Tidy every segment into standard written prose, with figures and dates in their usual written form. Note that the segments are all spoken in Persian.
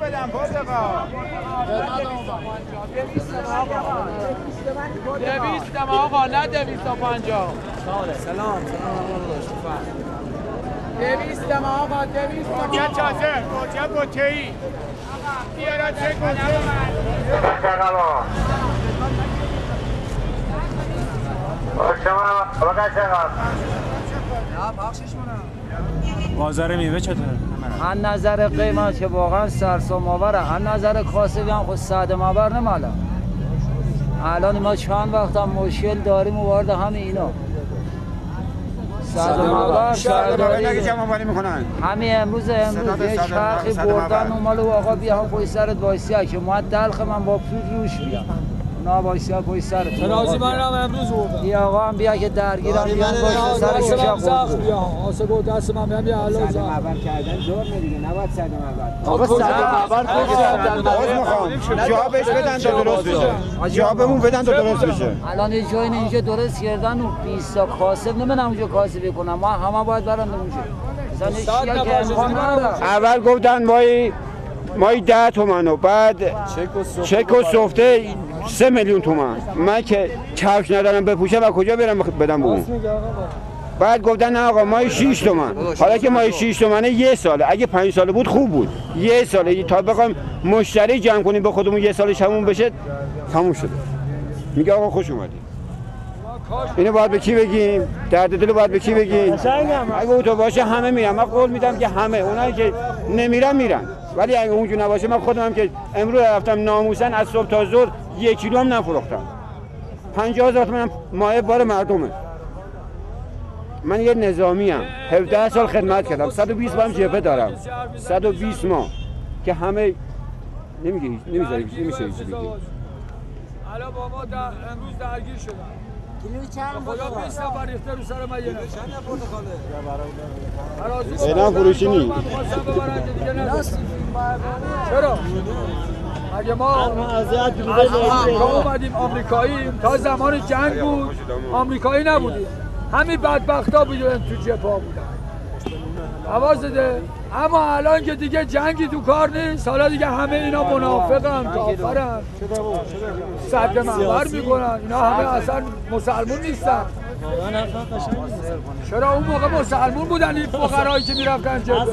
بدم پرتقال 200 آقا نه 250. سلام 200 آقا 200 گوجه تازه گوجه بوته‌ای بیارا چه گوجه بازار میوه چطوره؟ از نظر قیمت که واقعا سرسام آوره، از نظر کاسبی هم خود صدم آور نماله. الان ما چند وقت هم مشکل داریم و وارد همه اینا صدم آور همین امروز یک چرخی بردن و مالو آقا بیا هم پای سرت وایسیا که ما دلخ من با پول روش بیام نا وایسیا پای سرت ترازی من هم امروز بردم بیا آقا هم بیا که درگیرم بیان باشه سر شیشه زخم بیا آسه با دست من بیام بیا الان صدم اول کردن زور دیگه نباید صدم اول آقا صدم اول میخوام جوابش بدن تا درست بشه جوابمون بدن تا درست بشه الان یه جایی اینجا درست کردن و 20 تا کاسب نمیدونم اونجا کاسبی کنم ما همه باید برن اونجا اول گفتن مایی 10 تومن و بعد چک و سفته 3 میلیون تومن من که کفش ندارم بپوشم و کجا برم بدم به اون بعد گفتن نه آقا مایی 6 تومن حالا که مایی 6 تومنه یه ساله اگه 5 ساله بود خوب بود یه ساله تا بخوایم مشتری جمع کنیم به خودمون یه سالش همون بشه تموم شده میگه آقا خوش اومدی اینو باید به کی بگیم درد دل باید به کی بگیم اگه اون تو باشه همه میرن من قول میدم که همه اونایی که نمیرن میرن ولی اگه اونجوری نباشه من خودم هم که امروز رفتم ناموسن از صبح تا ظهر 1 کیلو هم نفروختم 50,000 تومان مایه بار مردمه من یه نظامی ام 17 سال خدمت کردم 120 ماه جبهه دارم 120 ماه که همه نمیذاری نمیشه چیزی بگی الان با ما امروز درگیر شدن خدا 20 نفر ریخته رو سر من یه نفر اینا فروشی نی چرا؟ اگه ما اومدیم آمریکایی تا زمان جنگ بود آمریکایی نبودیم همین بدبختا بودن تو جبهه بودن حواسته اما الان که دیگه جنگی تو کار نیست حالا دیگه همه اینا منافقن کافرن صد محور میکنن اینا همه اصلا مسلمون نیستن چرا اون موقع مسلمون بودن این فقرایی که میرفتن جبهه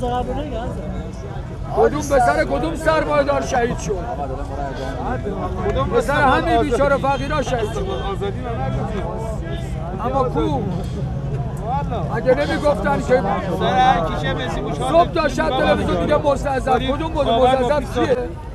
کدوم پسر کدوم سرمایه‌دار شهید شد پسر همین بیچاره فقیرا شهید شد اما کو اگه نمیگفتن که صبح تا شب تلویزیون میگه مستعزب کدوم بود مستعزب کیه